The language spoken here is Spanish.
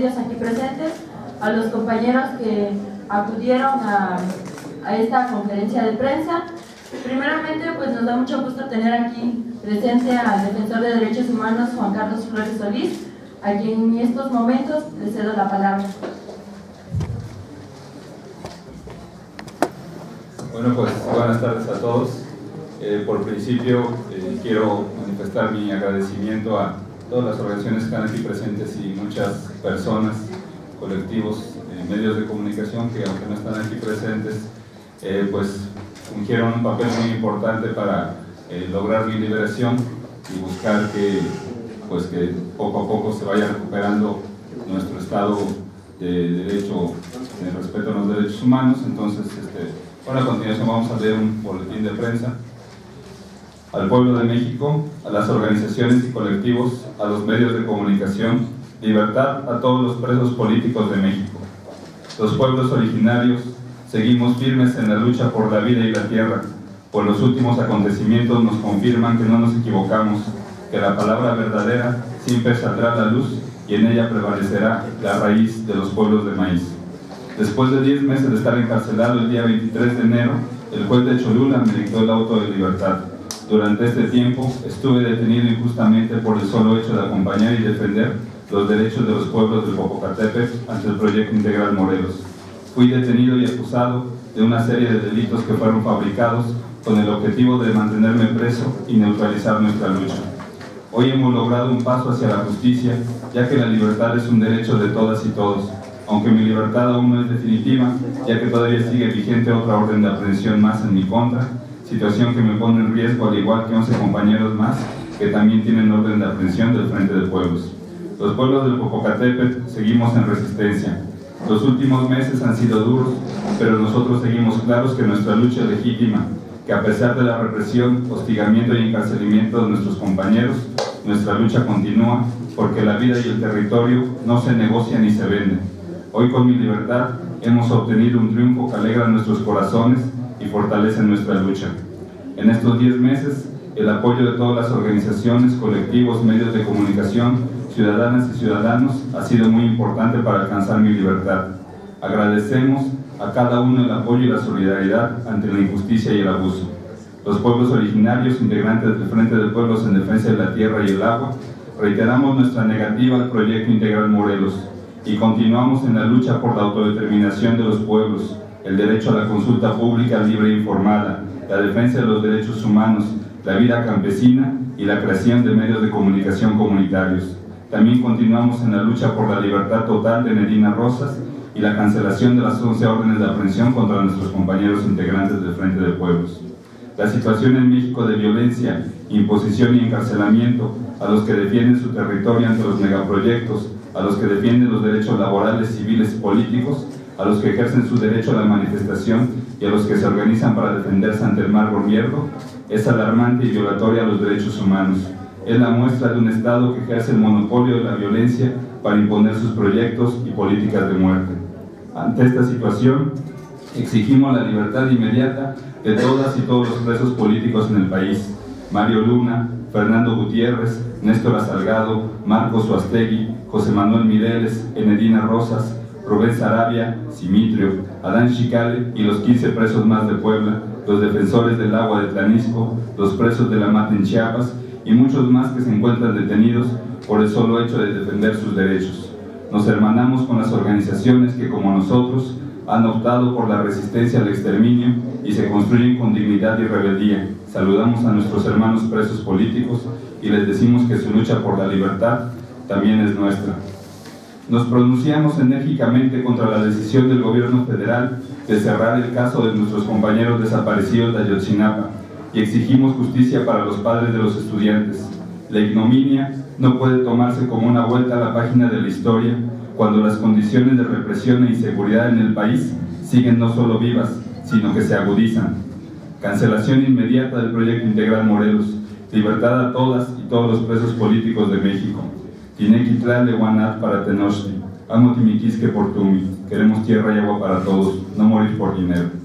medios aquí presentes, a los compañeros que acudieron a esta conferencia de prensa. Primeramente, pues nos da mucho gusto tener aquí presente al defensor de derechos humanos Juan Carlos Flores Solís, a quien en estos momentos le cedo la palabra. Bueno, pues buenas tardes a todos. Por principio quiero manifestar mi agradecimiento a todas las organizaciones que están aquí presentes y muchas personas, colectivos, medios de comunicación que, aunque no están aquí presentes, pues fungieron un papel muy importante para lograr mi liberación y buscar que poco a poco se vaya recuperando nuestro estado de derecho, de respeto a los derechos humanos. Entonces, bueno, a continuación vamos a leer un boletín de prensa. Al pueblo de México, a las organizaciones y colectivos, a los medios de comunicación, libertad a todos los presos políticos de México. Los pueblos originarios seguimos firmes en la lucha por la vida y la tierra, pues los últimos acontecimientos nos confirman que no nos equivocamos, que la palabra verdadera siempre saldrá a la luz y en ella prevalecerá la raíz de los pueblos de maíz. Después de 10 meses de estar encarcelado, el día 23 de enero, el juez de Cholula me dictó el auto de libertad. Durante este tiempo estuve detenido injustamente por el solo hecho de acompañar y defender los derechos de los pueblos del Popocatépetl ante el Proyecto Integral Morelos. Fui detenido y acusado de una serie de delitos que fueron fabricados con el objetivo de mantenerme preso y neutralizar nuestra lucha. Hoy hemos logrado un paso hacia la justicia, ya que la libertad es un derecho de todas y todos, aunque mi libertad aún no es definitiva, ya que todavía sigue vigente otra orden de aprehensión más en mi contra, situación que me pone en riesgo al igual que 11 compañeros más que también tienen orden de aprehensión del Frente de Pueblos. Los pueblos del Popocatépetl seguimos en resistencia. Los últimos meses han sido duros, pero nosotros seguimos claros que nuestra lucha es legítima, que a pesar de la represión, hostigamiento y encarcelamiento de nuestros compañeros, nuestra lucha continúa, porque la vida y el territorio no se negocian ni se venden. Hoy con mi libertad hemos obtenido un triunfo que alegra nuestros corazones y fortalece nuestra lucha. En estos 10 meses, el apoyo de todas las organizaciones, colectivos, medios de comunicación, ciudadanas y ciudadanos ha sido muy importante para alcanzar mi libertad. Agradecemos a cada uno el apoyo y la solidaridad ante la injusticia y el abuso. Los pueblos originarios, integrantes del Frente de Pueblos en Defensa de la Tierra y el Agua, reiteramos nuestra negativa al Proyecto Integral Morelos y continuamos en la lucha por la autodeterminación de los pueblos, el derecho a la consulta pública libre e informada, la defensa de los derechos humanos, la vida campesina y la creación de medios de comunicación comunitarios. También continuamos en la lucha por la libertad total de Medina Rosas y la cancelación de las 11 órdenes de aprehensión contra nuestros compañeros integrantes del Frente de Pueblos. La situación en México de violencia, imposición y encarcelamiento a los que defienden su territorio ante los megaproyectos, a los que defienden los derechos laborales, civiles y políticos, a los que ejercen su derecho a la manifestación y a los que se organizan para defenderse ante el mar gobierno, es alarmante y violatoria a los derechos humanos. Es la muestra de un Estado que ejerce el monopolio de la violencia para imponer sus proyectos y políticas de muerte. Ante esta situación, exigimos la libertad inmediata de todas y todos los presos políticos en el país: Mario Luna, Fernando Gutiérrez, Néstor Salgado, Marcos Suastegui, José Manuel Mireles, Enedina Rosas, Rubén Sarabia, Simitrio, Adán Chicale y los 15 presos más de Puebla, los defensores del agua de Tlanisco, los presos de la Mata en Chiapas y muchos más que se encuentran detenidos por el solo hecho de defender sus derechos. Nos hermanamos con las organizaciones que, como nosotros, han optado por la resistencia al exterminio y se construyen con dignidad y rebeldía. Saludamos a nuestros hermanos presos políticos y les decimos que su lucha por la libertad también es nuestra. Nos pronunciamos enérgicamente contra la decisión del gobierno federal de cerrar el caso de nuestros compañeros desaparecidos de Ayotzinapa y exigimos justicia para los padres de los estudiantes. La ignominia no puede tomarse como una vuelta a la página de la historia cuando las condiciones de represión e inseguridad en el país siguen no solo vivas, sino que se agudizan. Cancelación inmediata del Proyecto Integral Morelos, libertad a todas y todos los presos políticos de México. Tinequitlán de Guanat para Tenochtli, Amo Timiquisque por Tumi, queremos tierra y agua para todos, no morir por dinero.